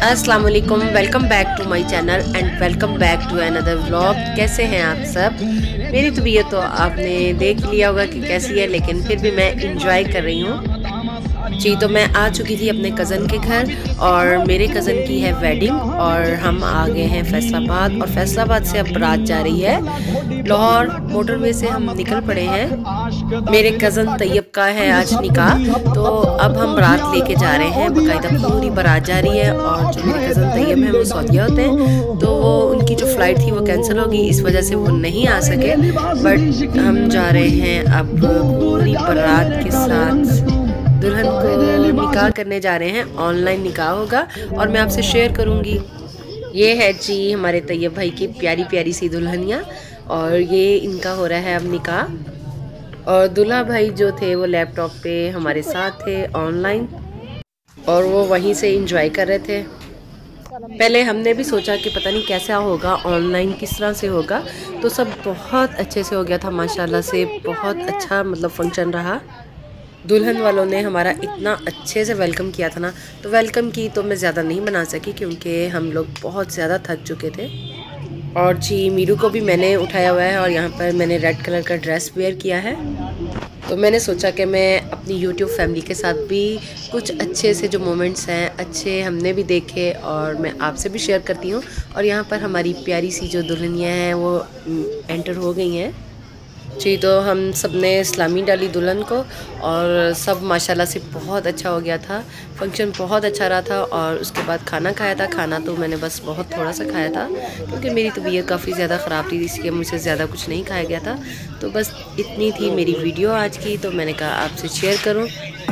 अस्सलाम वालेकुम, welcome back to my channel and welcome back to another vlog. कैसे हैं आप सब? मेरी तबीयत तो आपने देख लिया होगा कि कैसी है, लेकिन फिर भी मैं इंजॉय कर रही हूँ जी। तो मैं आ चुकी थी अपने कज़न के घर और मेरे कज़न की है वेडिंग और हम आ गए हैं फैसलाबाद। और फैसलाबाद से अब बारात जा रही है लाहौर। मोटरवे से हम निकल पड़े हैं। मेरे कज़न तैयब का है आज निकाह, तो अब हम बारात लेके जा रहे हैं। बाकायदा पूरी बारात जा रही है। और जो मेरे कज़न तैयब हैं वो सऊदीया होते हैं, तो वो उनकी जो फ़्लाइट थी वो कैंसिल हो गई, इस वजह से वो नहीं आ सके। बट हम जा रहे हैं अब पूरी बारात के साथ। दुल्हन को निकाह करने जा रहे हैं, ऑनलाइन निकाह होगा और मैं आपसे शेयर करूंगी। ये है जी हमारे तैयब भाई की प्यारी प्यारी सी दुल्हनिया, और ये इनका हो रहा है अब निकाह। और दूल्हा भाई जो थे वो लैपटॉप पे हमारे साथ थे ऑनलाइन, और वो वहीं से एंजॉय कर रहे थे। पहले हमने भी सोचा कि पता नहीं कैसा होगा, ऑनलाइन किस तरह से होगा, तो सब बहुत अच्छे से हो गया था माशाल्लाह से। बहुत अच्छा मतलब फंक्शन रहा। दुल्हन वालों ने हमारा इतना अच्छे से वेलकम किया था ना, तो वेलकम की तो मैं ज़्यादा नहीं बना सकी क्योंकि हम लोग बहुत ज़्यादा थक चुके थे। और जी मीरू को भी मैंने उठाया हुआ है और यहाँ पर मैंने रेड कलर का ड्रेस वेयर किया है। तो मैंने सोचा कि मैं अपनी यूट्यूब फैमिली के साथ भी कुछ अच्छे से जो मोमेंट्स हैं अच्छे हमने भी देखे और मैं आपसे भी शेयर करती हूँ। और यहाँ पर हमारी प्यारी सी जो दुल्हनियाँ हैं वो एंटर हो गई हैं जी। तो हम सब ने इस्लामी डाली दुल्हन को और सब माशाल्लाह से बहुत अच्छा हो गया था। फंक्शन बहुत अच्छा रहा था। और उसके बाद खाना खाया था। खाना तो मैंने बस बहुत थोड़ा सा खाया था क्योंकि मेरी तबीयत काफ़ी ज़्यादा ख़राब थी, इसलिए मुझसे ज़्यादा कुछ नहीं खाया गया था। तो बस इतनी थी मेरी वीडियो आज की, तो मैंने कहा आपसे शेयर करूँ।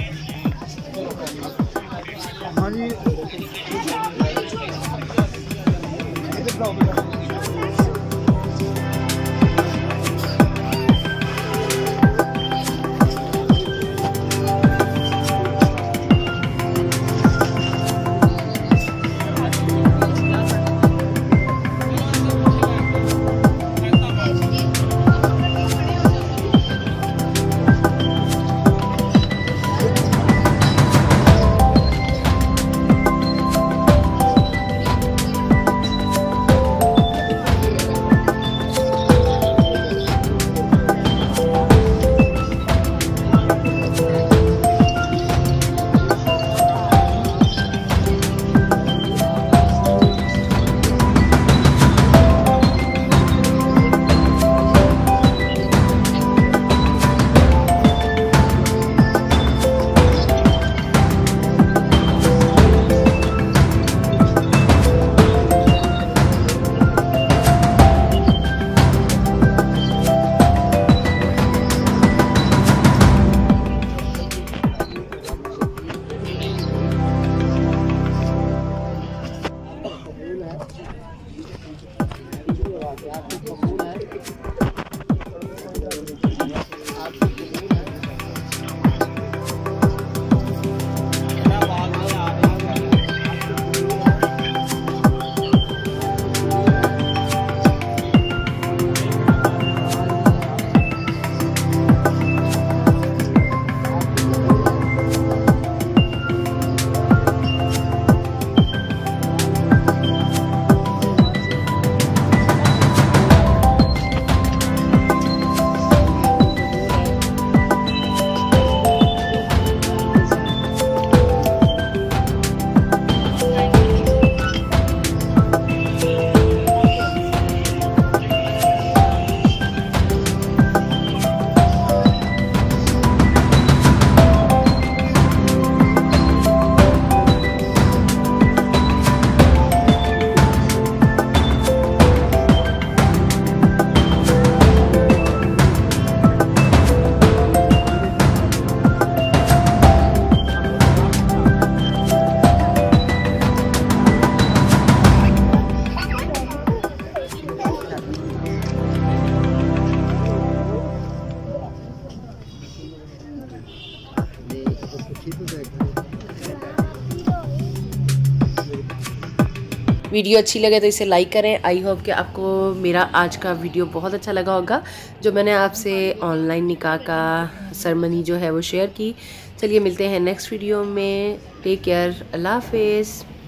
वीडियो अच्छी लगे तो इसे लाइक करें। आई होप कि आपको मेरा आज का वीडियो बहुत अच्छा लगा होगा, जो मैंने आपसे ऑनलाइन निकाह का सेरेमनी जो है वो शेयर की। चलिए मिलते हैं नेक्स्ट वीडियो में। टेक केयर, अल्लाह हाफिज़।